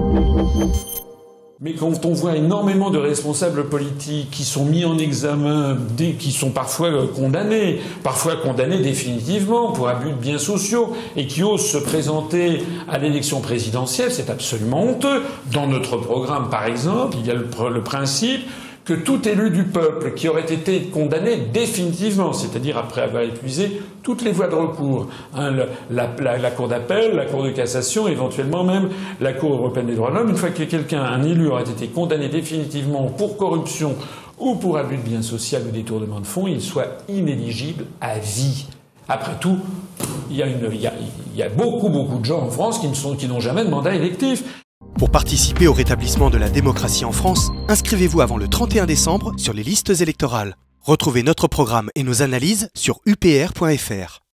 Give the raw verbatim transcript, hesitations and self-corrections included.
Mais quand on voit énormément de responsables politiques qui sont mis en examen, qui sont parfois condamnés, parfois condamnés définitivement pour abus de biens sociaux, et qui osent se présenter à l'élection présidentielle, c'est absolument honteux. Dans notre programme, par exemple, il y a le, le principe que tout élu du peuple qui aurait été condamné définitivement, c'est-à-dire après avoir épuisé toutes les voies de recours, hein, le, la, la, la Cour d'appel, la Cour de cassation, éventuellement même la Cour européenne des droits de l'homme, une fois que quelqu'un, un élu, aurait été condamné définitivement pour corruption ou pour abus de biens sociaux ou détournement de fonds, il soit inéligible à vie. Après tout, il y a, une, il y a, il y a beaucoup, beaucoup de gens en France qui ne sont, qui n'ont jamais de mandat électif. Pour participer au rétablissement de la démocratie en France, inscrivez-vous avant le trente et un décembre sur les listes électorales. Retrouvez notre programme et nos analyses sur U P R point F R.